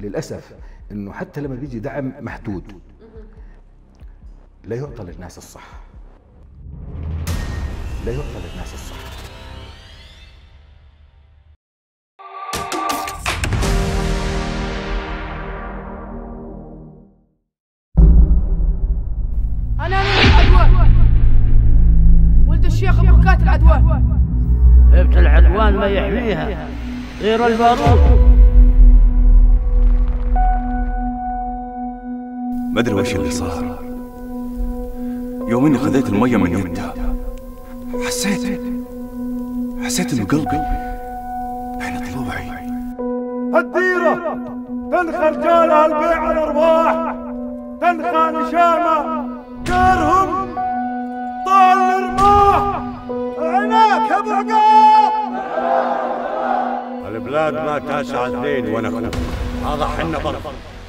للاسف انه حتى لما بيجي دعم محدود لا يعطى للناس الصح، لا يعطى للناس الصح. أنا من العدوان، ولد الشيخ بركات العدوان. هبة العدوان ما يحميها غير البارود. ما ادري وش اللي صار يوم اني خذيت الميه من يدها. حسيت انه قلبي بين ضلوعي. الديرة تنخى رجالها البيع الارواح، تنخى نشامة كارهم طال الرماح. عيناك يا ابو عقاب. البلاد ما تاسع اثنين وانا اخوك، هذا حنا برضه.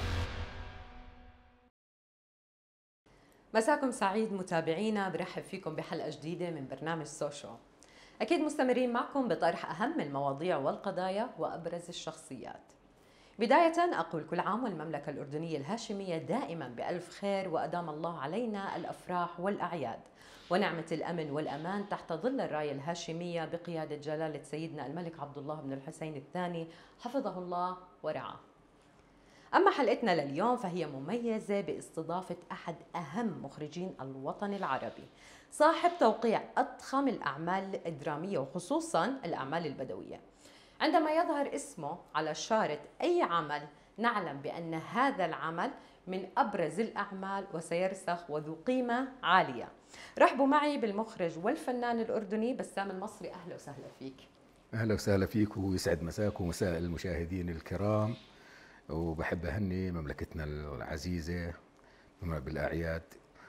مساكم سعيد متابعينا، برحب فيكم بحلقة جديدة من برنامج سوشو. أكيد مستمرين معكم بطرح أهم المواضيع والقضايا وأبرز الشخصيات. بداية أقول كل عام والمملكة الأردنية الهاشمية دائما بألف خير، وأدام الله علينا الأفراح والأعياد ونعمة الأمن والأمان تحت ظل الراية الهاشمية بقيادة جلالة سيدنا الملك عبد الله بن الحسين الثاني حفظه الله ورعاه. أما حلقتنا لليوم فهي مميزة باستضافة أحد أهم مخرجين الوطن العربي، صاحب توقيع أضخم الأعمال الدرامية وخصوصاً الأعمال البدوية. عندما يظهر اسمه على شارة أي عمل نعلم بأن هذا العمل من أبرز الأعمال وسيرسخ وذو قيمة عالية. رحبوا معي بالمخرج والفنان الأردني بسام المصري. أهلا وسهلا فيك. اهلا وسهلا فيك، ويسعد مساك ومساء المشاهدين الكرام. وبحب أهني مملكتنا العزيزة بالأعياد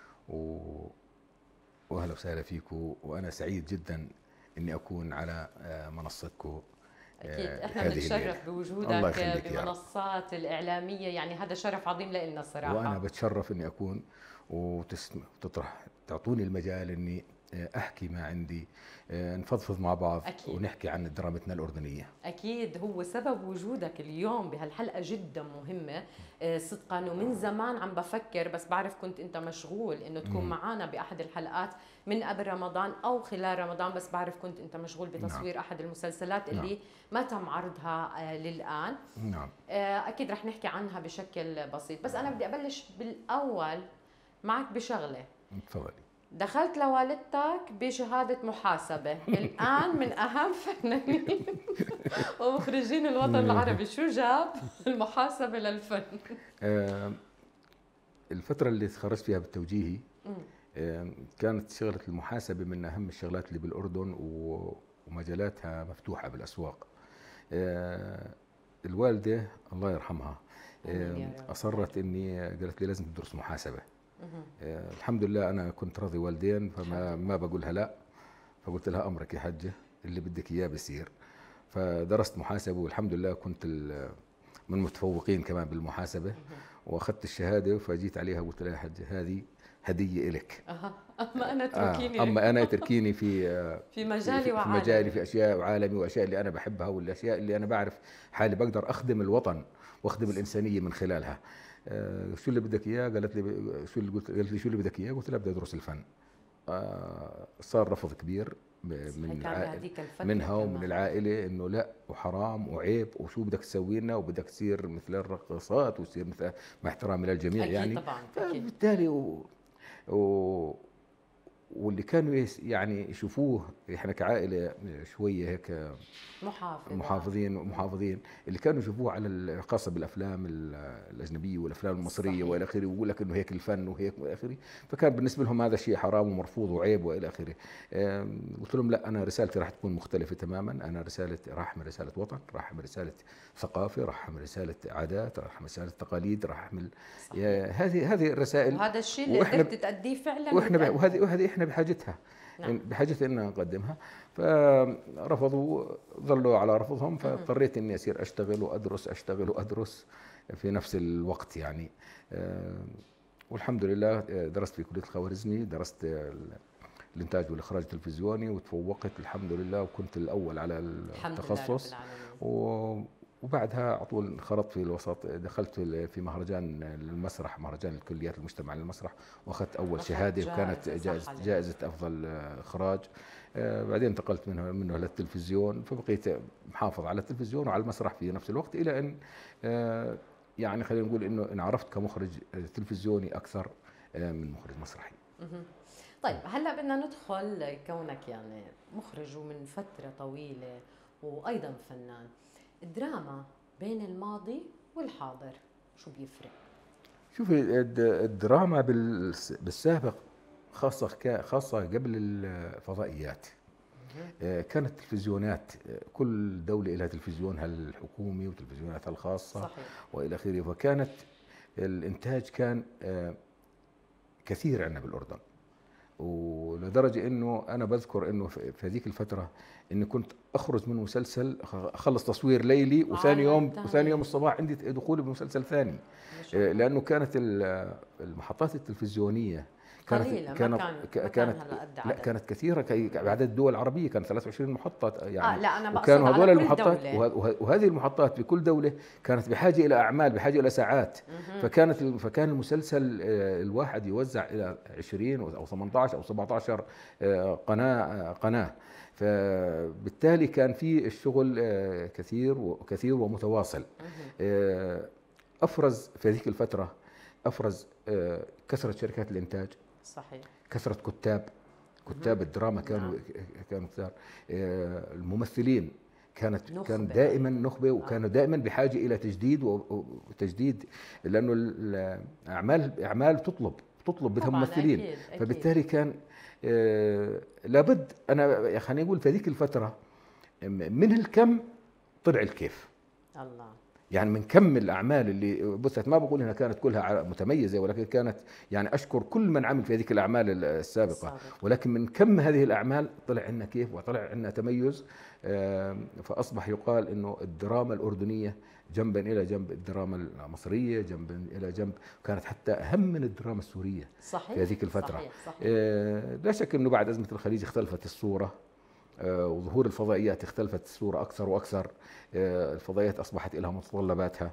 وأهلا وسهلا فيكم، وأنا سعيد جدا إني أكون على منصتكم. أكيد إحنا بنتشرف بوجودك بمنصات الإعلامية، يعني هذا شرف عظيم لنا الصراحة. وأنا بتشرف إني أكون تعطوني المجال إني أحكي ما عندي، نفضفض مع بعض. أكيد. ونحكي عن درامتنا الأردنية. أكيد هو سبب وجودك اليوم بهالحلقة جدا مهمة صدقا، ومن زمان عم بفكر بس بعرف كنت أنت مشغول إنه تكون معنا بأحد الحلقات من قبل رمضان أو خلال رمضان، بس بعرف كنت أنت مشغول بتصوير نعم. أحد المسلسلات اللي نعم. ما تم عرضها للآن. نعم. أكيد رح نحكي عنها بشكل بسيط، بس أنا بدي أبلش بالأول معك بشغلة. تفضلي. دخلت لوالدتك بشهادة محاسبة، الآن من أهم فنانين ومخرجين الوطن العربي، شو جاب المحاسبة للفن؟ الفترة اللي تخرجت فيها بالتوجيهي كانت شغلة المحاسبة من أهم الشغلات اللي بالأردن ومجالاتها مفتوحة بالأسواق. الوالدة الله يرحمها أصرت إني، قالت لي لازم تدرس محاسبة. الحمد لله أنا كنت راضي والدين، فما بقولها لا، فقلت لها أمرك يا حجة، اللي بدك إياه بصير. فدرست محاسبة والحمد لله كنت من المتفوقين كمان بالمحاسبة، وأخذت الشهادة. فجيت عليها وقلت لها يا حجة هذه هدية إلك. أما أنا تركيني أما أنا تركيني في مجالي وعالمي، في مجالي، في أشياء وعالمي وأشياء اللي أنا بحبها، والأشياء اللي أنا بعرف حالي بقدر أخدم الوطن وأخدم الإنسانية من خلالها. شو اللي بدك اياه؟ قالت لي قالت لي شو اللي بدك اياه؟ قلت لها بدي ادرس الفن. صار رفض كبير منها ومن العائله، انه لا وحرام وعيب وشو بدك تسوي لنا، وبدك تصير مثل الرقصات وتصير مثل، مع احترامي للجميع أكيد يعني طبعا. فبالتالي واللي كانوا يعني يشوفوه احنا كعائله شويه هيك محافظين اللي كانوا يشوفوه على الخاصه بالافلام الاجنبيه والافلام المصريه والى اخره، ويقول لك انه هيك الفن وهيك والى اخره، فكان بالنسبه لهم هذا شيء حرام ومرفوض وعيب والى اخره. قلت لهم لا، انا رسالتي راح تكون مختلفه تماما. انا رسالتي راح احمل رساله وطن، راح احمل رساله ثقافه، راح احمل رساله عادات، راح احمل رساله تقاليد، راح احمل هذه الرسائل، وهذا الشيء اللي قدرت تأديه فعلا. وهذه احنا بحاجتها. نعم. بحاجة ان نقدمها. فرفضوا، ظلوا على رفضهم، فاضطريت اني اصير اشتغل وادرس في نفس الوقت يعني. والحمد لله درست في كلية الخوارزمي، درست الانتاج والاخراج التلفزيوني، وتفوقت الحمد لله، وكنت الاول على التخصص. وبعدها على طول انخرطت في الوسط، دخلت في مهرجان المسرح، مهرجان الكليات المجتمع للمسرح، واخذت اول شهاده وكانت جائزه افضل اخراج. بعدين انتقلت منه للتلفزيون، فبقيت محافظ على التلفزيون وعلى المسرح في نفس الوقت، الى ان يعني خلينا نقول انه انعرفت كمخرج تلفزيوني اكثر من مخرج مسرحي. طيب هلا بدنا ندخل، كونك يعني مخرج ومن فتره طويله وايضا فنان، الدراما بين الماضي والحاضر شو بيفرق؟ شوفي الدراما بالسابق خاصة قبل الفضائيات كانت تلفزيونات، كل دولة لها تلفزيونها الحكومي وتلفزيوناتها الخاصة. صحيح. وإلى آخره، فكانت الإنتاج كان كثير عندنا بالأردن، ولدرجة إنه أنا بذكر إنه في هذيك الفترة إني كنت أخرج من مسلسل أخلص تصوير ليلي وثاني يوم الصباح عندي دخول بمسلسل ثاني، لأنه كانت المحطات التلفزيونية كانت كثيرة، بعدد الدول العربية كانت 23 محطة يعني. لا أنا وكانوا هذول المحطات وهذه المحطات بكل دولة كانت بحاجة إلى أعمال، بحاجة إلى ساعات. فكان المسلسل الواحد يوزع إلى 20 أو 18 أو 17 قناة، فبالتالي كان في الشغل كثير ومتواصل. أفرز في هذيك الفترة كثرة شركات الإنتاج. صحيح. كثرة كتاب الدراما كانوا كثار. الممثلين كان دائما نخبة، وكانوا دائما بحاجة إلى تجديد لأنه الأعمال تطلب بدها ممثلين. أكيد. فبالتالي كان لابد، أنا خليني أقول في هذيك الفترة من الكم طلع الكيف. الله. يعني من كم الأعمال اللي بثت، ما بقول إنها كانت كلها متميزة، ولكن كانت يعني أشكر كل من عمل في هذيك الأعمال السابقة. ولكن من كم هذه الأعمال طلع عنا كيف وطلع عنا تميز، فأصبح يقال إنه الدراما الأردنية جنبا إلى جنب الدراما المصرية، جنبا إلى جنب، كانت حتى أهم من الدراما السورية. صحيح. في هذيك الفترة. صحيح. لا شك إنه بعد أزمة الخليج اختلفت الصورة، وظهور الفضائيات اختلفت الصورة أكثر وأكثر. الفضائيات أصبحت لها متطلباتها.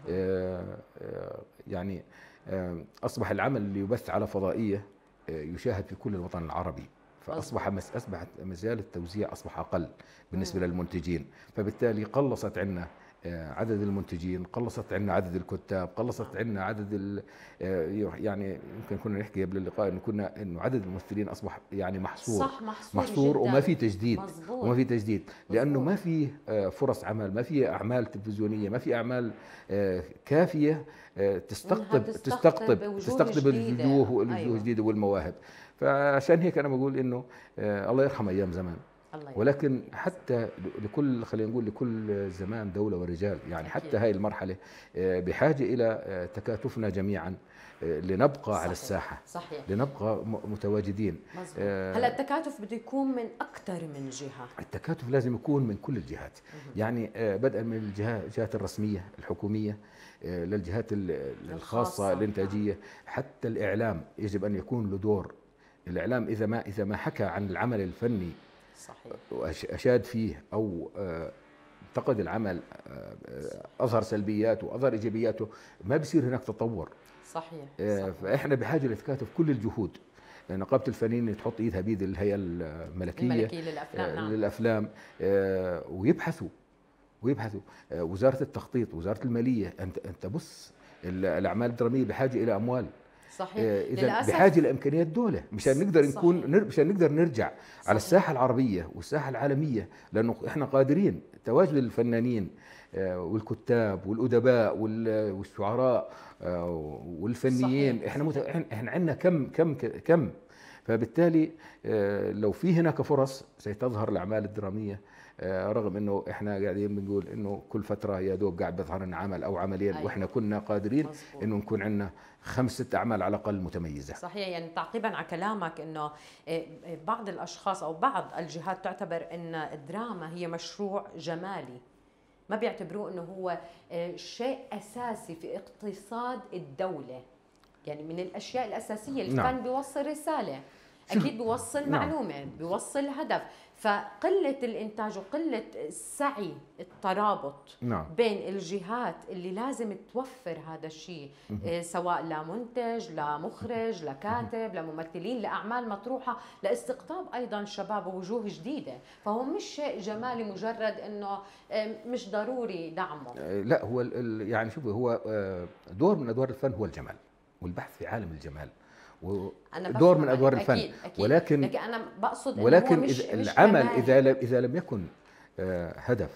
يعني أصبح العمل اللي يبث على فضائية يشاهد في كل الوطن العربي، فأصبحت مجال التوزيع أصبح أقل بالنسبة للمنتجين، فبالتالي قلصت عنا عدد المنتجين، قلصت عنا عدد الكتاب، قلصت عنا عدد يعني يمكن كنا نحكي قبل اللقاء انه عدد الممثلين اصبح يعني محصور وما في تجديد. مزبوط. وما في تجديد لانه ما في فرص عمل، ما في اعمال تلفزيونيه، ما في اعمال كافيه تستقطب الوجوه الجديده والمواهب. فعشان هيك انا بقول انه الله يرحم ايام زمان، ولكن حتى خلينا نقول لكل زمان دولة ورجال، يعني حتى هاي المرحلة بحاجة إلى تكاتفنا جميعا لنبقى. صحيح. على الساحة. صحيح. لنبقى متواجدين. هلا التكاتف بده يكون من أكثر من جهة. التكاتف لازم يكون من كل الجهات. يعني بدءا من الجهات الرسمية الحكومية للجهات الخاصة الإنتاجية، حتى الإعلام يجب أن يكون له دور. الإعلام إذا ما حكى عن العمل الفني صحيح وأشاد فيه أو انتقد العمل، أظهر سلبياته وأظهر إيجابياته، ما بصير هناك تطور. صحيح. فإحنا بحاجة لتكاتف كل الجهود. نقابة الفنانين تحط إيدها بيد الهيئة الملكية للأفلام ويبحثوا وزارة التخطيط، وزارة المالية. أنت بص الأعمال الدرامية بحاجة إلى أموال. صحيح. إذا بحاجة لإمكانيات دولة مشان نقدر نرجع. صحيح. على الساحة العربية والساحة العالمية، لأنه إحنا قادرين. تواجد الفنانين والكتاب والأدباء والشعراء والفنيين. صحيح. إحنا عندنا كم. فبالتالي لو في هناك فرص ستظهر الأعمال الدرامية، رغم انه احنا قاعدين بنقول انه كل فتره يا دوب قاعد بيظهر لنا عمل او عملين. أيوة. واحنا كنا قادرين انه نكون عندنا 5-6 اعمال على الاقل متميزه. صحيح. يعني تعقيبا على كلامك انه بعض الاشخاص او بعض الجهات تعتبر ان الدراما هي مشروع جمالي، ما بيعتبروه انه هو شيء اساسي في اقتصاد الدوله. يعني من الاشياء الاساسيه اللي كان بيوصل رساله. اكيد بيوصل معلومه، بيوصل هدف. فقله الانتاج وقله السعي، الترابط بين الجهات اللي لازم توفر هذا الشيء، سواء لمنتج، لمخرج، لكاتب، لممثلين، لاعمال مطروحه، لاستقطاب ايضا شباب ووجوه جديده. فهو مش شيء جمالي مجرد انه مش ضروري دعمه. لا، هو يعني شوفي، هو دور من ادوار الفن هو الجمال والبحث في عالم الجمال، دور من ادوار الفن. أكيد. ولكن انا بقصد ولكن مش العمل اذا لم يكن هدف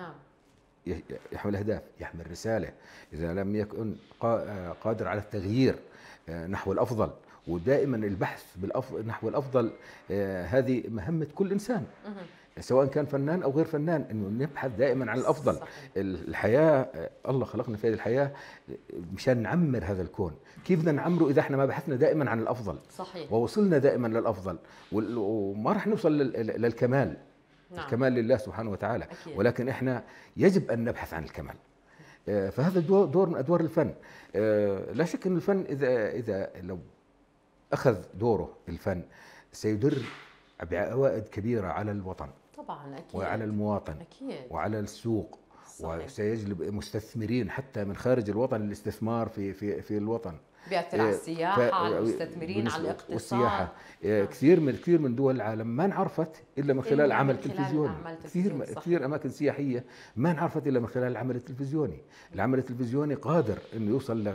يحمل اهداف، يحمل رساله، اذا لم يكن قادر على التغيير نحو الافضل، ودائما البحث نحو الافضل، هذه مهمه كل انسان سواء كان فنان او غير فنان، انه نبحث دائما عن الافضل. صحيح. الحياه الله خلقنا في هذه الحياه مشان نعمر هذا الكون، كيف بدنا نعمره اذا احنا ما بحثنا دائما عن الافضل؟ صحيح. ووصلنا دائما للافضل، وما راح نوصل للكمال. نعم. الكمال لله سبحانه وتعالى. أكيد. ولكن احنا يجب ان نبحث عن الكمال. فهذا دور من ادوار الفن. لا شك ان الفن اذا لو اخذ دوره الفن سيدر بعوائد كبيره على الوطن طبعا، اكيد، وعلى المواطن، أكيد، وعلى السوق. صحيح. وسيجلب مستثمرين حتى من خارج الوطن للاستثمار في الوطن، بيأثر على السياحه، على المستثمرين، على الاقتصاد والسياحه. كثير من دول العالم ما انعرفت الا من خلال العمل التلفزيوني. كثير اماكن سياحيه ما انعرفت الا من خلال العمل التلفزيوني. العمل التلفزيوني قادر انه يوصل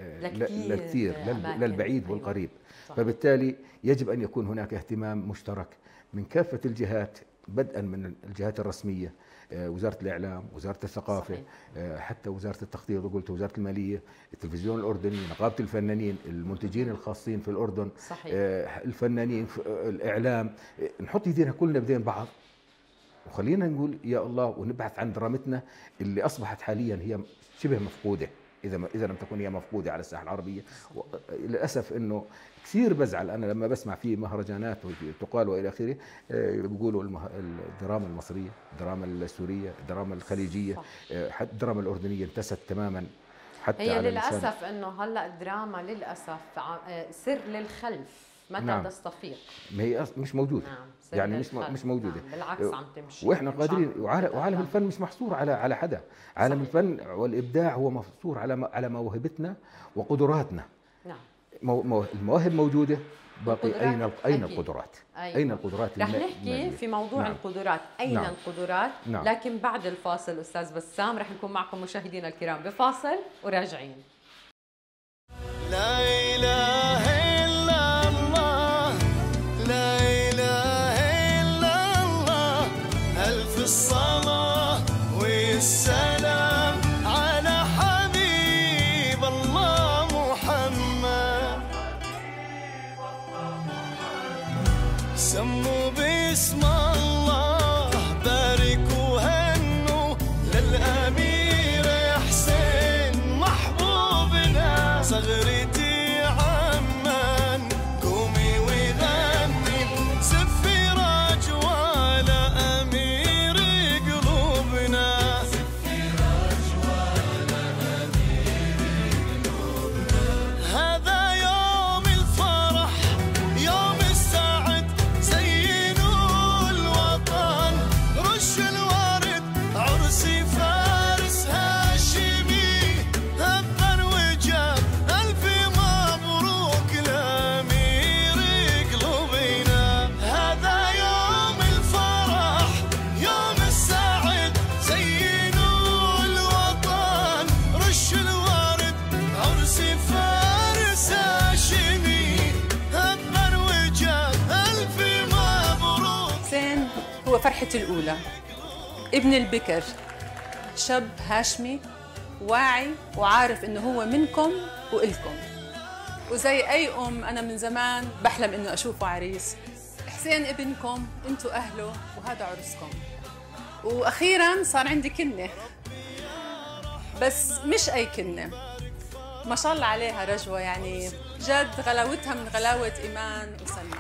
لكثير، للبعيد والقريب. فبالتالي يجب ان يكون هناك اهتمام مشترك من كافه الجهات، بدءا من الجهات الرسميه، وزارة الإعلام، وزارة الثقافة، صحيح. حتى وزارة التخطيط، وقلت وزارة المالية، التلفزيون الأردني، نقابة الفنانين، المنتجين الخاصين في الأردن، صحيح. الفنانين، الإعلام، نحط يدينا كلنا بدين بعض، وخلينا نقول يا الله، ونبحث عن درامتنا اللي أصبحت حاليا هي شبه مفقودة، إذا لم تكن هي مفقودة على الساحة العربية. للأسف إنه كثير بزعل أنا لما بسمع في مهرجانات تقال وإلى آخره، بيقولوا الدراما المصرية، الدراما السورية، الدراما الخليجية، حتى الدراما الأردنية انتست تماما. حتى هي للأسف إنه هلا الدراما للأسف سر للخلف، متى تستفيق؟ ما هي مش موجودة. نعم، يعني مش موجودة. نعم، بالعكس عم تمشي. واحنا قادرين، وعالم الفن مش محصور على حدا. عالم الفن والإبداع هو محصور على موهبتنا وقدراتنا. نعم. المواهب موجودة، باقي أين القدرات؟ أيوة. أين القدرات؟ رح نحكي في موضوع نعم. القدرات، أين نعم. القدرات؟ نعم. لكن بعد الفاصل أستاذ بسام رح نكون معكم مشاهدينا الكرام بفاصل وراجعين. لا إله إلا الله، لا إله إلا الله، ألف الصلاة والسلام على حبيب الله محمد. سموا باسم الله، باركوا هنوا للأمير حسين محبوبنا. صغرتي عمان قومي وغني، زفي رجوى لأمير قلوبنا. زفي رجوى لأمير قلوبنا. هذا يوم الفرح، يوم السعد، زينوا الوطن، رش الورد، عرسي فارس هاشمي، هبر وجاب ألف مبروك لأمير قلوبنا. هذا يوم الفرح، يوم السعد، زينوا الوطن، رش الورد، عرسي فارس هاشمي، هبر وجاب ألف مبروك. حسين هو فرحتي الأولى، ابن البكر، شاب هاشمي واعي وعارف إنه هو منكم وإلكم، وزي أي أم أنا من زمان بحلم إنه أشوفه عريس. حسين ابنكم، أنتوا أهله، وهذا عرسكم. وأخيراً صار عندي كنة، بس مش أي كنة، ما شاء الله عليها رجوة، يعني جد غلاوتها من غلاوة إيمان وسلمى.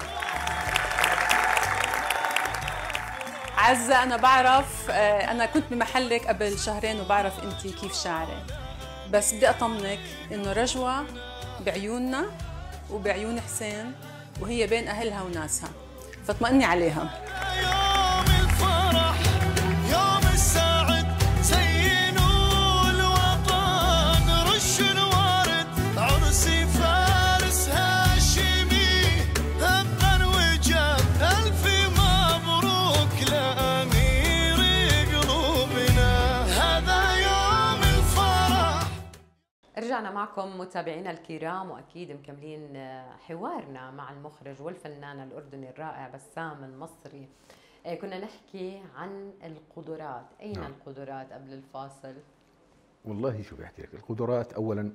عزة، أنا بعرف، أنا كنت بمحلك قبل شهرين وبعرف أنتي كيف شعري، بس بدي أطمنك إنه رجوة بعيوننا وبعيون حسين وهي بين أهلها وناسها، فاطمئني عليها. يوم الفرح يوم السعد زينوا الوطن رشوا الورد عرسي فارس هاشمي هبا وجاب ألف مبروك لأمير قلوبنا هذا يوم الفرح. رجعنا معكم متابعينا الكرام، واكيد مكملين حوارنا مع المخرج والفنان الاردني الرائع بسام المصري. كنا نحكي عن القدرات، اين نعم. القدرات قبل الفاصل؟ والله شو بحكي لك، القدرات اولا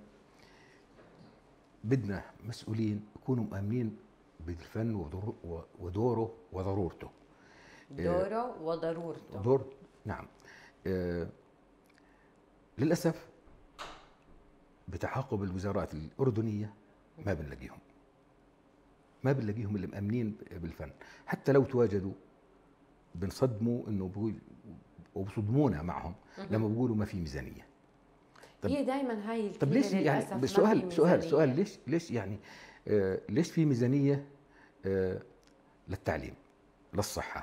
بدنا مسؤولين يكونوا مؤمنين بالفن ودوره وضرورته. دوره وضرورته. دور نعم. للاسف بتعاقب الوزارات الأردنية ما بنلاقيهم اللي مأمنين بالفن، حتى لو تواجدوا بنصدموا انه وبصدمونا معهم لما بيقولوا ما في ميزانية. هي دائما هاي طب ليش يعني سؤال ليش يعني ليش في ميزانية للتعليم، للصحة،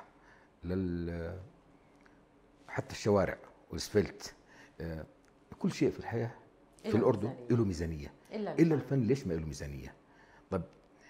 حتى الشوارع والاسفلت، كل شيء في الحياة في الأردن له ميزانية، إلا الفن ليش ما له ميزانية؟ طب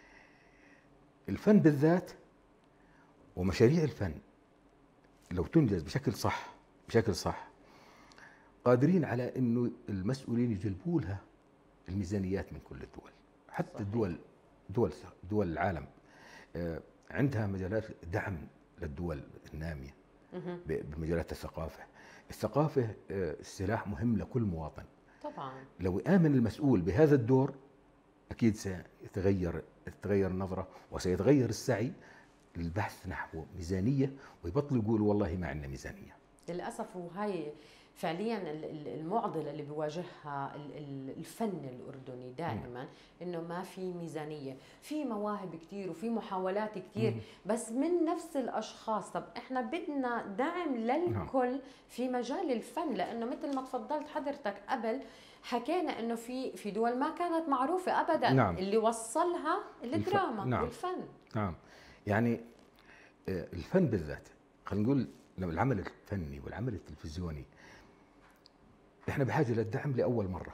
الفن بالذات ومشاريع الفن لو تنجز بشكل صح قادرين على إنه المسؤولين يجلبوا لها الميزانيات من كل الدول، حتى دول العالم عندها مجالات دعم للدول النامية بمجالات الثقافة سلاح مهم لكل مواطن. طبعا لو آمن المسؤول بهذا الدور أكيد سيتغير النظرة وسيتغير السعي للبحث نحو ميزانية، ويبطل يقولوا والله ما عندنا ميزانية. للأسف وهي فعليا المعضلة اللي بيواجهها الفن الأردني دائما إنه ما في ميزانية، في مواهب كتير وفي محاولات كتير بس من نفس الأشخاص. طب إحنا بدنا دعم للكل في مجال الفن، لأنه مثل ما تفضلت حضرتك قبل حكينا إنه في دول ما كانت معروفة أبدا. نعم. اللي وصلها الدراما نعم. والفن. نعم. يعني الفن بالذات خلينا نقول العمل الفني والعمل التلفزيوني احنا بحاجه للدعم لاول مره.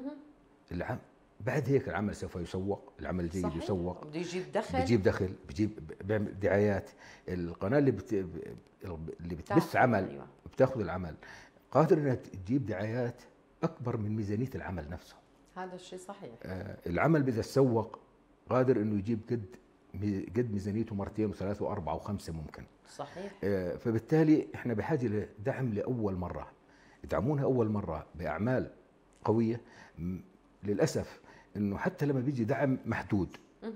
بعد هيك العمل سوف يسوق، العمل الجيد صحيح. يسوق، بيجيب دخل، بيعمل دعايات. القناه اللي بتبث عمل أيوة. بتاخذ العمل قادر انها تجيب دعايات اكبر من ميزانيه العمل نفسه. هذا الشيء صحيح. العمل اذا تسوق قادر انه يجيب قد ميزانيته مرتين وثلاث واربعه وخمسه ممكن. صحيح. فبالتالي احنا بحاجه لدعم لاول مره، يدعمونها اول مره باعمال قويه. للاسف انه حتى لما بيجي دعم محدود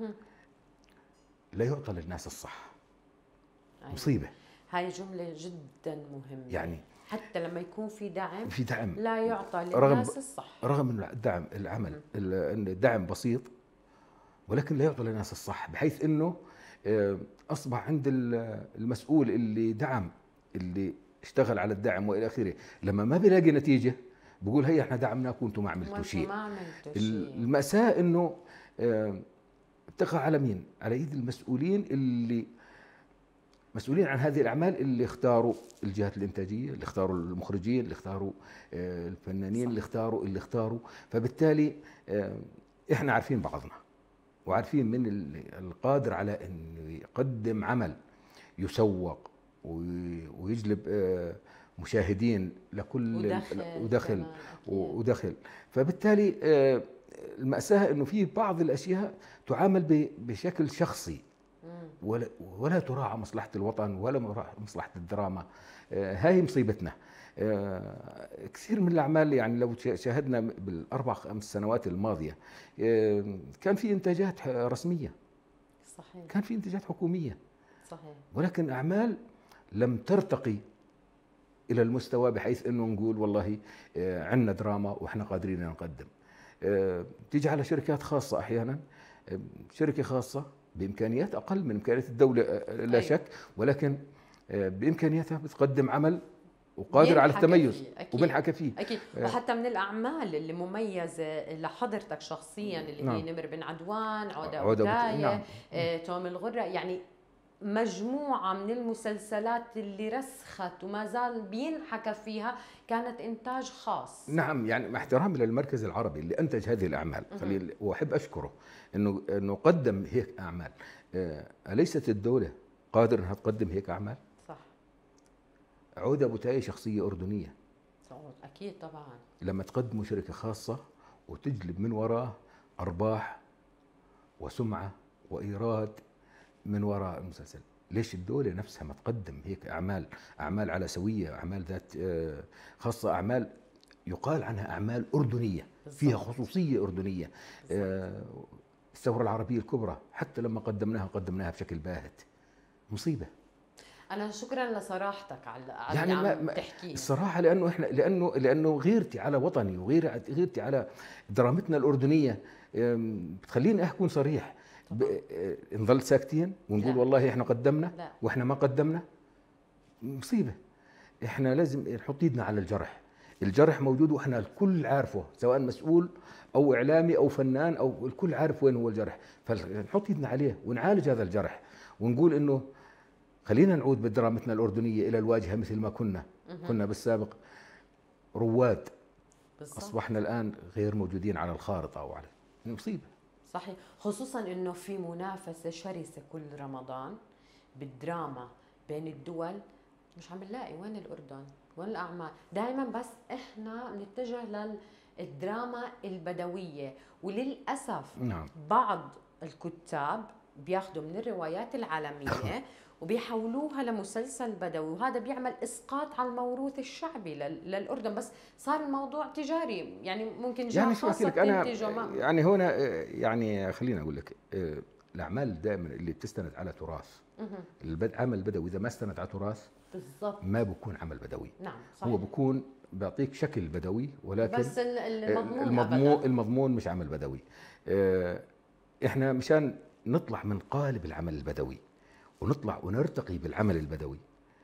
لا يعطى للناس الصح. أيوة. مصيبه. هاي جمله جدا مهمه، يعني حتى لما يكون في دعم لا يعطى للناس الصح، رغم انه الدعم بسيط ولكن لا يعطى للناس الصح، بحيث انه اصبح عند المسؤول اللي دعم، اللي اشتغل على الدعم والى اخره، لما ما بيلاقي نتيجه بقول هي احنا دعمناكم وانتم ما عملتوا شيء. المأساة انه تقع على مين؟ على ايد المسؤولين اللي مسؤولين عن هذه الاعمال، اللي اختاروا الجهات الانتاجيه، اللي اختاروا المخرجين، اللي اختاروا الفنانين، اللي اختاروا. فبالتالي احنا عارفين بعضنا وعارفين من القادر على انه يقدم عمل يسوق ويجلب مشاهدين لكل ودخل. فبالتالي المأساة انه في بعض الاشياء تعامل بشكل شخصي ولا تراعى مصلحة الوطن ولا مصلحة الدراما. هاي مصيبتنا. كثير من الأعمال يعني لو شاهدنا بالأربع 5 سنوات الماضية كان في إنتاجات رسمية، صحيح، كان في إنتاجات حكومية، صحيح، ولكن أعمال لم ترتقي إلى المستوى بحيث أنه نقول والله عندنا دراما وإحنا قادرين نقدم. تيجي على شركات خاصة أحيانا، شركة خاصة بإمكانيات أقل من إمكانيات الدولة لا شك، ولكن بإمكانياتها بتقدم عمل وقادر على بينحكى التميز فيه. أكيد. وبنحكى فيه. اكيد. وحتى من الاعمال اللي مميزه لحضرتك شخصيا اللي نعم. هي نمر بن عدوان، عودة عودة وداية، نعم. توم الغرة، يعني مجموعة من المسلسلات اللي رسخت وما زال بينحكى فيها كانت إنتاج خاص. نعم، يعني مع احترامي للمركز العربي اللي أنتج هذه الأعمال، وأحب أشكره إنه قدم هيك أعمال. أليست الدولة قادرة أنها تقدم هيك أعمال؟ صح. عودة بوتاية شخصية أردنية. أكيد طبعا. لما تقدموا شركة خاصة وتجلب من وراه أرباح وسمعة وإيراد من وراء المسلسل، ليش الدولة نفسها ما تقدم هيك أعمال على سوية، أعمال ذات خاصة، أعمال يقال عنها أعمال أردنية فيها خصوصية أردنية. الثورة العربية الكبرى حتى لما قدمناها بشكل باهت. مصيبة. أنا شكرا لصراحتك على يعني اللي عم تحكيه. الصراحة لأنه إحنا لأنه غيرتي على وطني وغيرتي على درامتنا الأردنية بتخليني أكون صريح. نظل ساكتين ونقول والله إحنا قدمنا وإحنا ما قدمنا، مصيبة. إحنا لازم نحط إيدنا على الجرح موجود وإحنا الكل عارفه، سواء مسؤول أو إعلامي أو فنان، أو الكل عارف وين هو الجرح، فنحط إيدنا عليه ونعالج هذا الجرح ونقول إنه خلينا نعود بدرامتنا الأردنية إلى الواجهة مثل ما كنا بالسابق رواد. بالضبط. أصبحنا الآن غير موجودين على الخارطة أو على مصيبة. صحيح، خصوصا إنه في منافسة شرسة كل رمضان بالدراما بين الدول، مش عم نلاقي وين الأردن، وين الأعمال. دائما بس إحنا بنتجه للدراما البدوية، وللأسف نعم. بعض الكتاب بياخذوا من الروايات العالمية وبيحولوها لمسلسل بدوي، وهذا بيعمل اسقاط على الموروث الشعبي للاردن. بس صار الموضوع تجاري، يعني ممكن جهه خاصه تنتجه. يعني هنا يعني خليني اقول لك، الاعمال دائما اللي بتستند على تراث، العمل البدوي اذا ما استند على تراث بالضبط ما بيكون عمل بدوي. نعم صحيح. هو بيكون بيعطيك شكل بدوي، ولكن بس المضمون مش عمل بدوي. احنا مشان نطلع من قالب العمل البدوي ونطلع ونرتقي بالعمل البدوي،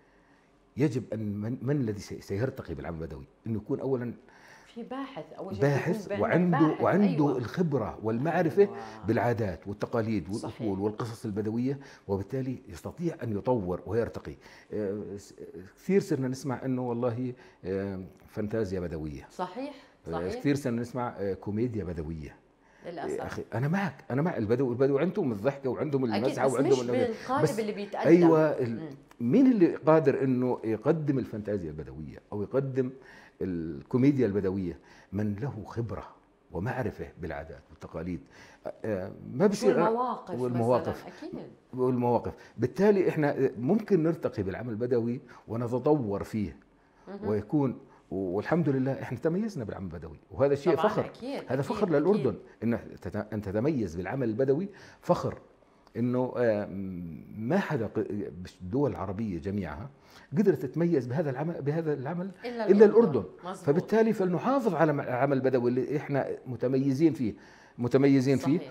يجب ان من الذي سيرتقي بالعمل البدوي؟ انه يكون اولا في باحث وعنده أيوة. الخبره والمعرفه أيوة. بالعادات والتقاليد والاصول والقصص البدويه، وبالتالي يستطيع ان يطور ويرتقي. كثير صرنا نسمع انه والله فانتازيا بدويه. صحيح. كثير صرنا نسمع كوميديا بدويه. للاسف. اخي انا معك البدو عندهم الضحكه وعندهم المزحه وعندهم بالقالب اللي بيتقدم. ايوه مين اللي قادر انه يقدم الفانتازيا البدويه او يقدم الكوميديا البدويه؟ من له خبره ومعرفه بالعادات والتقاليد. ما بصير والمواقف اكيد والمواقف. بالتالي احنا ممكن نرتقي بالعمل البدوي ونتطور فيه ويكون، والحمد لله احنا تميزنا بالعمل البدوي، وهذا شيء فخر. أكيد. هذا فخر للأردن ان تتميز بالعمل البدوي، فخر انه ما حدا بالدول العربية جميعها قدرت تتميز بهذا العمل الا الأردن. فبالتالي فلنحافظ على العمل البدوي اللي احنا متميزين فيه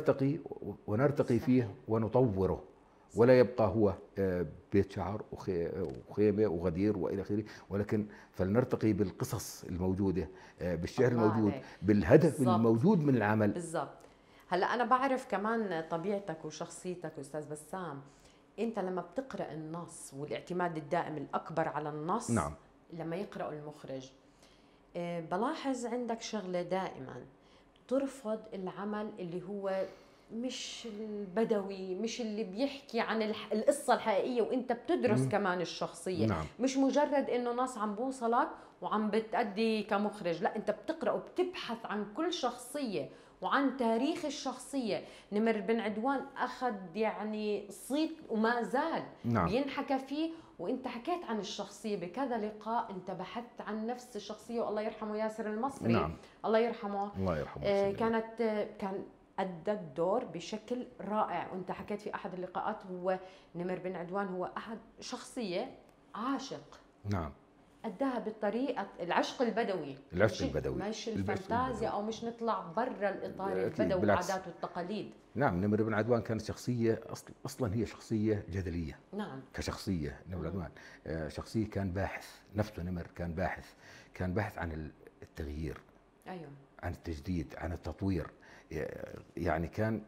ونرتقي فيه ونطوره، ولا يبقى هو بيت شعر وخيمة وغدير وإلى آخره، ولكن فلنرتقي بالقصص الموجودة، بالشعر الموجود، بالهدف بالزبط. الموجود من العمل. بالضبط. هلا أنا بعرف كمان طبيعتك وشخصيتك أستاذ بسام، أنت لما بتقرأ النص والاعتماد الدائم الأكبر على النص، نعم. لما يقرأ المخرج بلاحظ عندك شغلة دائما، ترفض العمل اللي هو مش البدوي، مش اللي بيحكي عن القصة الحقيقية وانت بتدرس كمان الشخصية. نعم. مش مجرد انه نص عم بوصلك وعم بتأدي كمخرج، لا انت بتقرأ وبتبحث عن كل شخصية وعن تاريخ الشخصية. نمر بن عدوان أخذ يعني صيت وما زال نعم. بينحكى فيه، وانت حكيت عن الشخصية بكذا لقاء، انت بحثت عن نفس الشخصية، والله يرحمه ياسر المصري. نعم. الله يرحمه. الله يرحمه. كان أدى الدور بشكل رائع، وانت حكيت في أحد اللقاءات هو نمر بن عدوان هو أحد شخصية عاشق. نعم. اداها بالطريقه العشق البدوي، العشق البدوي، مش الفانتازيا او مش نطلع برا الاطار أكيد، البدوي بالعكس. والعادات والتقاليد. نعم، نمر بن عدوان كانت شخصية أصلا هي شخصية جدلية. نعم. كشخصية نمر بن عدوان شخصية كان باحث، نفسه نمر كان باحث عن التغيير. ايوه. عن التجديد، عن التطوير. يعني كان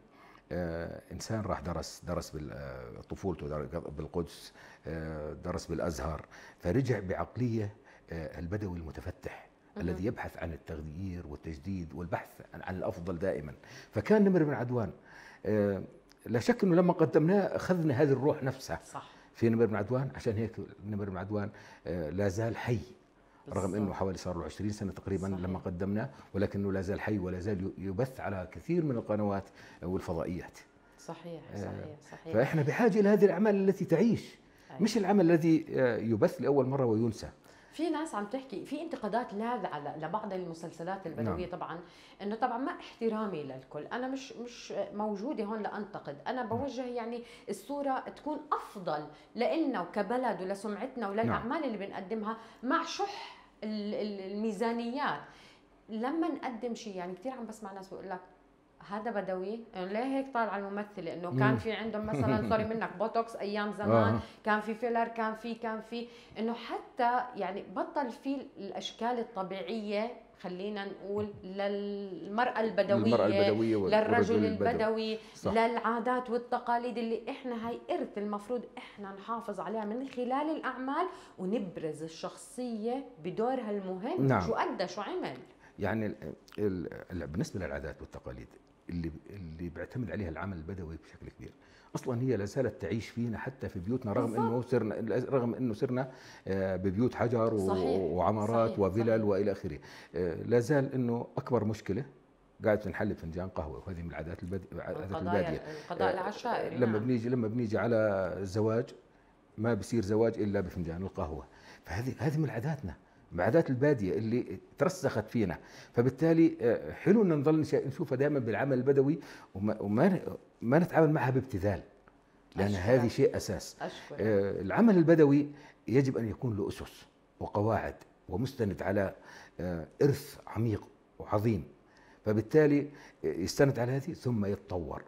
إنسان راح درس طفولته بالقدس، درس بالأزهر، فرجع بعقلية البدوي المتفتح الذي يبحث عن التغيير والتجديد والبحث عن الأفضل دائما. فكان نمر بن عدوان لا شك أنه لما قدمناه أخذنا هذه الروح نفسها. صح. في نمر بن عدوان، عشان هيك نمر بن عدوان لا زال حي رغم انه حوالي صار له 20 سنه تقريبا. صحيح. لما قدمناه، ولكنه لا زال حي ولا زال يبث على كثير من القنوات والفضائيات. صحيح. فاحنا بحاجه الى هذه الاعمال التي تعيش. أيوة. مش العمل الذي يبث لاول مره وينسى. في ناس عم تحكي في انتقادات لاذعه لبعض المسلسلات البدويه. نعم. طبعا انه طبعا مع احترامي للكل، انا مش موجوده هون لانتقد، انا بوجه يعني الصوره تكون افضل لنا وكبلد ولسمعتنا وللاعمال اللي بنقدمها، مع شح الميزانيات. لما نقدم شيء يعني كثير عم بسمع ناس بقول لك هذا بدوي، ليه هيك طالعه الممثله؟ انه كان في عندهم مثلا سوري منك بوتوكس ايام زمان، كان في فيلر، كان في انه حتى يعني بطل في الاشكال الطبيعيه، خلينا نقول للمرأة البدوية للرجل البدوي، للعادات والتقاليد اللي احنا هاي إرث المفروض احنا نحافظ عليها من خلال الأعمال ونبرز الشخصية بدورها المهم. نعم. شو أدى شو عمل يعني بالنسبة للعادات والتقاليد اللي بيعتمد عليها العمل البدوي بشكل كبير، اصلا هي لا زالت تعيش فينا حتى في بيوتنا، رغم انه صرنا ببيوت حجر. صحيح. وعمارات. صحيح. وفلل. والى اخره. لا زال انه اكبر مشكله قاعد تنحل بفنجان قهوه، وهذه من العادات الباديه. القضاء العشائري. لما بنيجي على الزواج ما بصير زواج الا بفنجان القهوه. فهذه من عاداتنا، من عادات الباديه اللي ترسخت فينا. فبالتالي حلو ان نضل نشوفها دائما بالعمل البدوي وما نتعامل معها بابتذال، لان هذه شيء اساس. العمل البدوي يجب ان يكون له اسس وقواعد ومستند على ارث عميق وعظيم، فبالتالي يستند على هذه ثم يتطور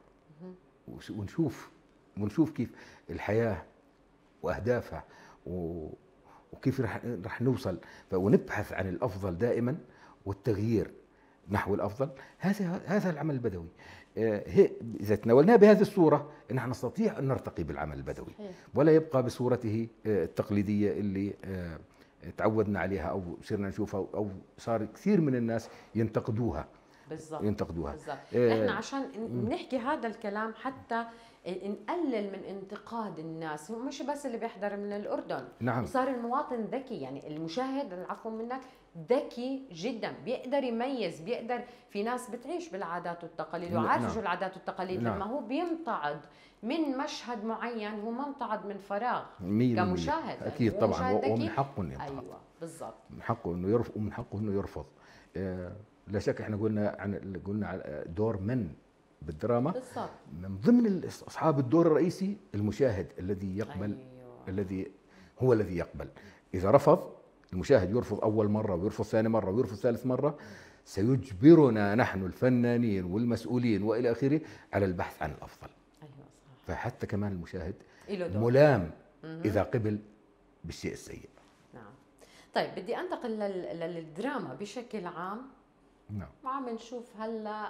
ونشوف كيف الحياه واهدافها وكيف رح نوصل، ونبحث عن الافضل دائما والتغيير نحو الافضل. هذا العمل البدوي. اذا تناولناه بهذه الصوره نحن نستطيع ان نرتقي بالعمل البدوي ولا يبقى بصورته التقليديه اللي تعودنا عليها او صرنا نشوفها او صار كثير من الناس ينتقدوها. بالضبط. احنا عشان نحكي هذا الكلام حتى نقلل من انتقاد الناس، مش بس اللي بيحضر من الأردن. نعم. صار المواطن ذكي، يعني المشاهد العفو منك ذكي جدا، بيقدر يميز، بيقدر. في ناس بتعيش بالعادات والتقاليد وعارف شو العادات والتقاليد. نعم. لما هو بيمتعض من مشهد معين هو ما امتعض من فراغ كمشاهد. أكيد طبعا، ومن حقه انه يمتعض. أيوة بالضبط، من حقه انه يرفض ومن حقه انه يرفض. لا شك احنا قلنا على دور من بالدراما. بالضبط. من ضمن اصحاب الدور الرئيسي المشاهد الذي يقبل. أيوة. الذي يقبل. اذا رفض المشاهد، يرفض اول مره ويرفض ثاني مره ويرفض ثالث مره، سيجبرنا نحن الفنانين والمسؤولين والى اخره على البحث عن الافضل. ايوه صح. فحتى كمان المشاهد ملام اذا قبل بالشيء السيء. نعم. طيب بدي انتقل للدراما بشكل عام. نعم. وعم نشوف هلا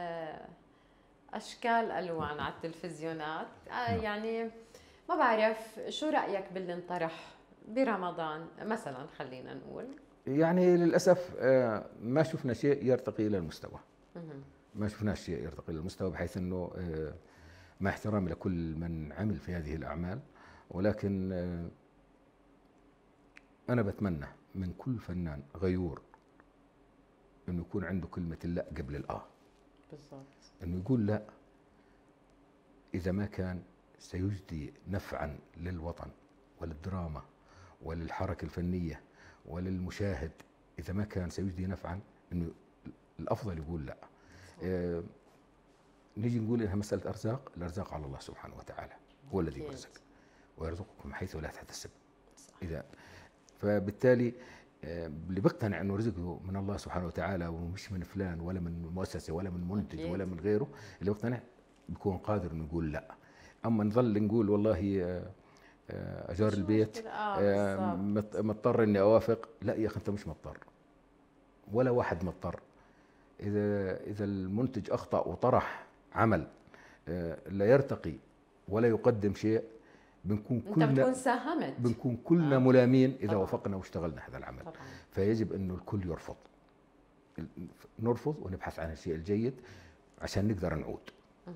اشكال الوان على التلفزيونات. يعني ما بعرف شو رايك باللي انطرح برمضان مثلا، خلينا نقول. يعني للاسف ما شفنا شيء يرتقي الى المستوى. ما شفنا شيء يرتقي الى المستوى، بحيث انه مع احترامي لكل من عمل في هذه الاعمال، ولكن انا بتمنى من كل فنان غيور انه يكون عنده كلمه اللا قبل الاه. بالضبط. انه يقول لا اذا ما كان سيجدي نفعا للوطن وللدراما وللحركه الفنيه وللمشاهد، اذا ما كان سيجدي نفعا انه الافضل يقول لا. نيجي نقول انها مساله ارزاق، الارزاق على الله سبحانه وتعالى، هو الذي يرزق ويرزقكم حيث لا تحتسب. اذا فبالتالي اللي بيقتنع انه رزقه من الله سبحانه وتعالى ومش من فلان ولا من مؤسسه ولا من منتج أكيد. ولا من غيره، اللي بيقتنع بيكون قادر انه يقول لا. اما نظل نقول والله اجار شو البيت مشكلة؟ بالضبط. مضطر اني اوافق، لا يا اخي انت مش مضطر، ولا واحد مضطر. اذا المنتج اخطا وطرح عمل لا يرتقي ولا يقدم شيء، بنكون انت كلنا بتكون ساهمت. بنكون كلنا ملامين اذا طبعاً. وافقنا واشتغلنا هذا العمل. طبعا. فيجب انه الكل يرفض، نرفض ونبحث عن الشيء الجيد عشان نقدر نعود.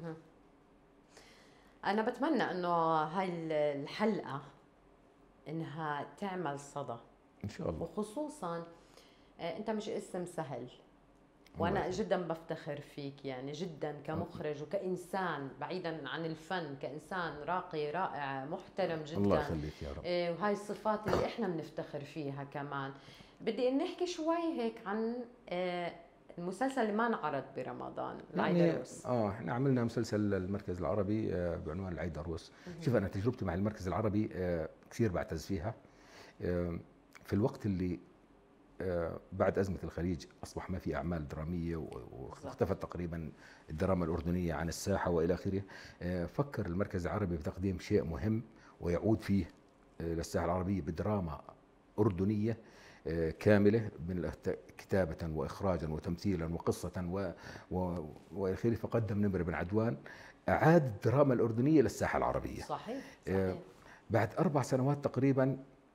أنا بتمنى إنه هاي الحلقة إنها تعمل صدى، ان شاء الله. وخصوصا أنت مش اسم سهل، الله وأنا يخليك. جدا بفتخر فيك يعني جدا كمخرج وكإنسان بعيدا عن الفن، كإنسان راقي رائع محترم جدا. الله يخليك يا رب. وهاي الصفات اللي إحنا بنفتخر فيها كمان. بدي نحكي شوي هيك عن المسلسل اللي ما انعرض برمضان، يعني العيدروس. احنا عملنا مسلسل المركز العربي بعنوان العيدروس. شوف انا تجربتي مع المركز العربي كثير بعتز فيها. في الوقت اللي بعد ازمه الخليج اصبح ما في اعمال دراميه واختفت تقريبا الدراما الاردنيه عن الساحه والى اخره، فكر المركز العربي بتقديم شيء مهم ويعود فيه للساحه العربيه بدراما اردنيه كامله من كتابه واخراجا وتمثيلا وقصه والى اخره. فقدم نمر بن عدوان، اعاد الدراما الاردنيه للساحه العربيه. صحيح. صحيح. بعد 4 سنوات تقريبا،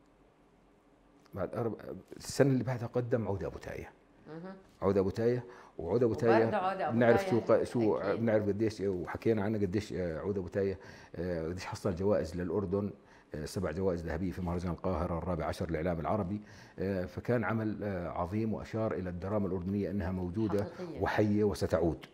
السنه اللي بعدها قدم عودة أبو تاية. عودة أبو تاية، وعودة أبو تاية بنعرف شو بنعرف قديش، وحكينا عنه قديش عودة أبو تاية قديش حصل جوائز للأردن، 7 جوائز ذهبية في مهرجان القاهرة الرابع عشر للإعلام العربي. فكان عمل عظيم وأشار إلى الدراما الأردنية أنها موجودة حقيقية وحية وستعود.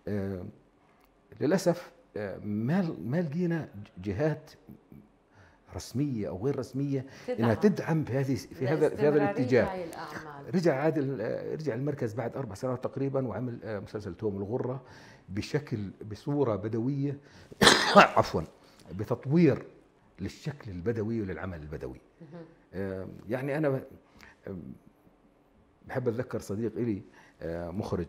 للأسف ما لقينا جهات رسمية أو غير رسمية انها تدعم في هذا الاتجاه. رجع المركز بعد 4 سنوات تقريبا وعمل مسلسل توم الغرة بصورة بدوية عفوا بتطوير للشكل البدوي وللعمل البدوي. يعني أنا بحب أتذكر صديق إلي مخرج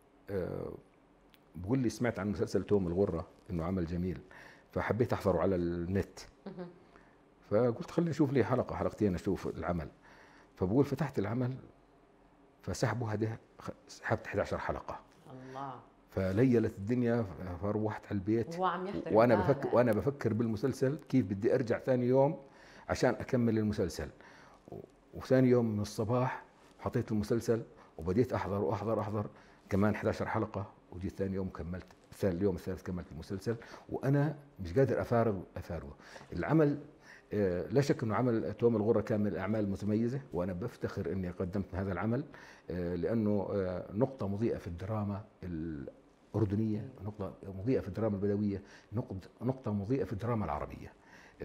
بقول لي سمعت عن مسلسل توم الغرة إنه عمل جميل، فحبيت أحضره على النت. فقلت خليني اشوف لي حلقه حلقتين اشوف العمل. فبقول فتحت العمل فسحبوا هذه، سحبت 11 حلقه. الله. فليلت الدنيا، فروحت على البيت هو عم يحضر وانا بفكر بالمسلسل كيف بدي ارجع ثاني يوم عشان اكمل المسلسل. وثاني يوم من الصباح حطيت المسلسل وبديت احضر كمان 11 حلقه، وجيت ثاني يوم كملت، اليوم الثالث كملت المسلسل وانا مش قادر افارقه. العمل لا شك انه عمل توم الغرة كان من الاعمال المتميزه، وانا بفتخر اني قدمت هذا العمل لانه نقطه مضيئه في الدراما الاردنيه، نقطه مضيئه في الدراما البدويه، نقطه مضيئه في الدراما العربيه.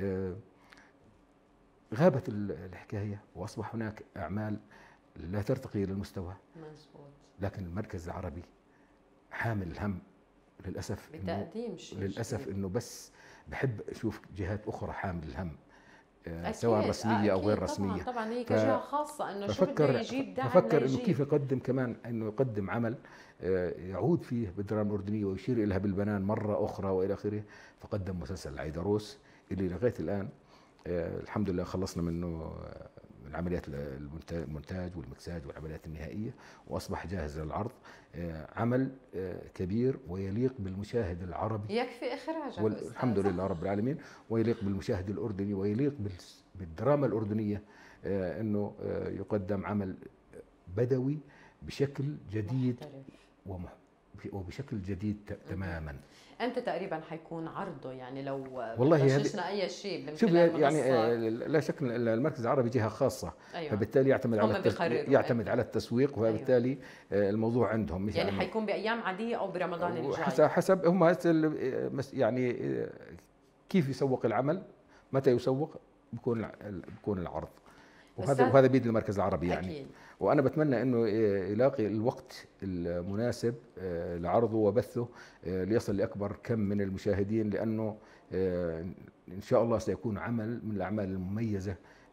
غابت الحكايه واصبح هناك اعمال لا ترتقي للمستوى. مزبوط. لكن المركز العربي حامل الهم للاسف بتقديم للاسف انه بس بحب اشوف جهات اخرى حامل الهم، سواء رسميه او غير رسميه. طبعا هي كجهه خاصه انه شو بده يجيب دعم. بفكر انه كيف يقدم كمان، انه يقدم عمل يعود فيه بالدراما الاردنيه ويشير اليها بالبنان مره اخرى والى اخره. فقدم مسلسل العيدروس اللي لغايه الان الحمد لله خلصنا منه من عمليات المونتاج والمكساج والعمليات النهائيه، واصبح جاهز للعرض. عمل كبير ويليق بالمشاهد العربي، يكفي اخراجه والحمد لله رب العالمين، ويليق بالمشاهد الاردني ويليق بالدراما الاردنيه، انه يقدم عمل بدوي بشكل جديد وبشكل جديد تماما. امتى تقريبا حيكون عرضه؟ يعني لو والله بششنا اي شيء شوف يعني لا شك المركز العربي جهه خاصه. أيوة. فبالتالي يعتمد على التسويق، وبالتالي أيوة. الموضوع عندهم يعني حيكون بايام عاديه او برمضان الجاي حسب هم يعني كيف يسوق العمل، متى يسوق بيكون العرض، وهذا بيد المركز العربي يعني. أكيد. وانا بتمنى انه يلاقي الوقت المناسب لعرضه وبثه ليصل لاكبر كم من المشاهدين، لانه ان شاء الله سيكون عمل من الاعمال المميزه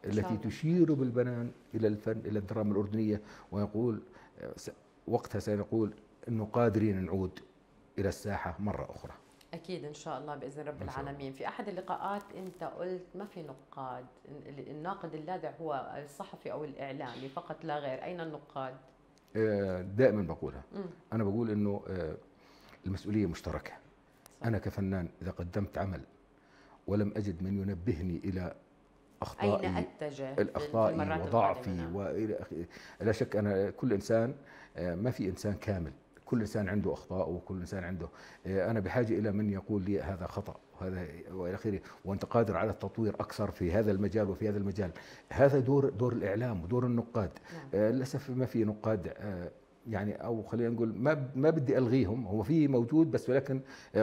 التي تشير بالبنان إلى الفن، إلى الدراما الأردنية، ويقول وقتها سنقول أنه قادرين نعود إلى الساحة مرة أخرى. أكيد إن شاء الله بإذن رب العالمين. في أحد اللقاءات أنت قلت ما في نقاد، الناقد اللاذع هو الصحفي أو الإعلامي فقط لا غير، أين النقاد؟ دائما بقولها. أنا بقول أنه المسؤولية مشتركة. صح. أنا كفنان إذا قدمت عمل ولم أجد من ينبهني إلى أخطائي، أين أتجه الأخطائي وضعفي وإلى آخره، لا شك أنا كل إنسان، ما في إنسان كامل، كل إنسان عنده أخطاء وكل إنسان عنده، أنا بحاجة إلى من يقول لي هذا خطأ وهذا وإلى آخره، وأنت قادر على التطوير أكثر في هذا المجال وفي هذا المجال. هذا دور الإعلام ودور النقاد. للأسف ما في نقاد، يعني أو خلينا نقول ما بدي ألغيهم، هو في موجود بس ولكن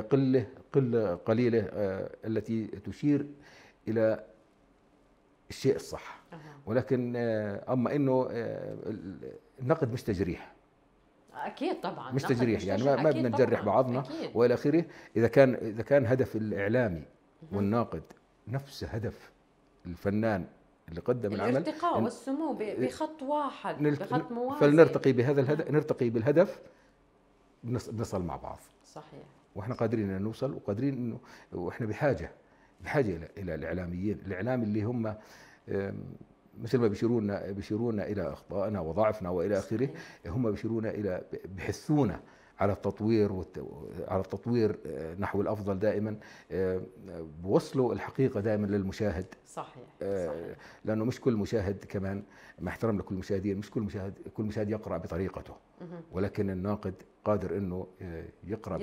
قلة قليلة التي تشير إلى الشيء الصح. ولكن أما إنه النقد مش تجريح. أكيد طبعا مش تجريح، يعني ما بدنا نجرح بعضنا والى اخره. اذا كان هدف الاعلامي والناقد نفس هدف الفنان اللي قدم العمل، الارتقاء والسمو بخط واحد، بخط موازي، فلنرتقي بهذا الهدف، نرتقي بالهدف، نصل مع بعض. صحيح. واحنا قادرين ان نوصل، وقادرين انه، واحنا بحاجه الى الاعلاميين، الاعلام اللي هم مثل ما بيشيرونا الى اخطائنا وضعفنا والى اخره، هم بيشيرونا بحثونا على التطوير نحو الافضل دائما، بوصلوا الحقيقه دائما للمشاهد. صحيح. لانه مش كل مشاهد، كمان مع احترام لكل المشاهدين، مش كل مشاهد يقرا بطريقته، ولكن الناقد قادر انه يقرا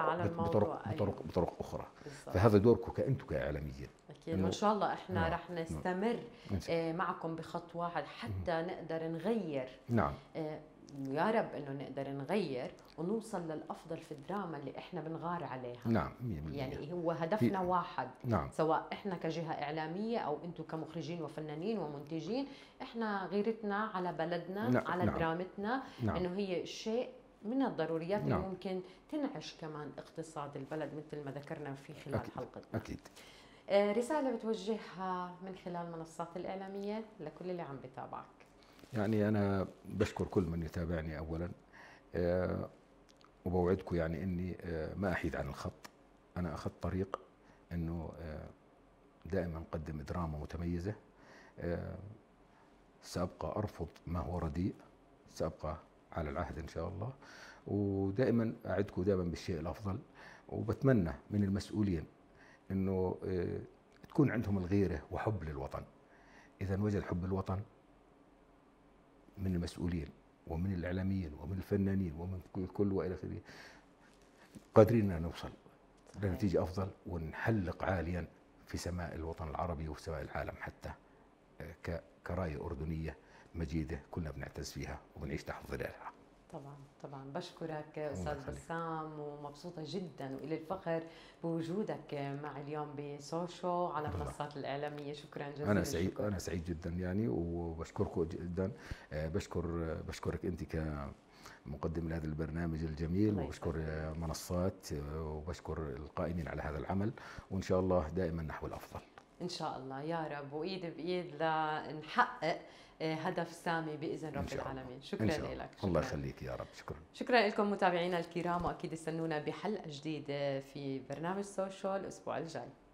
بطرق اخرى. فهذا دوركم كأنتم كاعلاميين. اكيد، وان شاء الله احنا رح نستمر معكم بخط واحد حتى نقدر نغير. نعم. ويا رب انه نقدر نغير ونوصل للافضل في الدراما اللي احنا بنغار عليها. نعم. يعني هو هدفنا واحد. نعم. سواء احنا كجهه اعلاميه او انتم كمخرجين وفنانين ومنتجين، احنا غيرتنا على بلدنا. نعم. على درامتنا. نعم. انه هي شيء من الضروريات. نعم. اللي ممكن تنعش كمان اقتصاد البلد مثل ما ذكرنا في خلال حلقتنا. اكيد. رساله بتوجهها من خلال المنصات الاعلاميه لكل اللي عم بتابعك؟ يعني أنا بشكر كل من يتابعني أولا، وبوعدكم يعني إني ما أحيد عن الخط. أنا أخذت طريق إنه دائما أقدم دراما متميزة، سأبقى أرفض ما هو رديء، سأبقى على العهد إن شاء الله، ودائما أعدكم دائما بالشيء الأفضل. وبتمنى من المسؤولين إنه تكون عندهم الغيرة وحب للوطن. إذا وجد حب الوطن من المسؤولين ومن الإعلاميين ومن الفنانين ومن الكل وإلى آخره، قادرين أن نوصل لنتيجة أفضل ونحلق عاليا في سماء الوطن العربي وفي سماء العالم، حتى كراية أردنية مجيدة كلنا بنعتز فيها وبنعيش تحت ظلالها. طبعا بشكرك استاذ بسام، ومبسوطه جدا والى الفخر بوجودك معي اليوم بسوشو على المنصات الاعلاميه. شكرا جزيلا. انا سعيد جدا يعني، وبشكركم جدا. بشكرك انت كمقدم لهذا البرنامج الجميل، وبشكر المنصات، وبشكر القائمين على هذا العمل، وان شاء الله دائما نحو الافضل ان شاء الله يا رب، وايد بايد لنحقق هدف سامي باذن رب العالمين. شكرا لك. الله يخليك يا رب. شكرا لكم متابعينا الكرام، واكيد استنونا بحلقه جديده في برنامج سوشيال الاسبوع الجاي.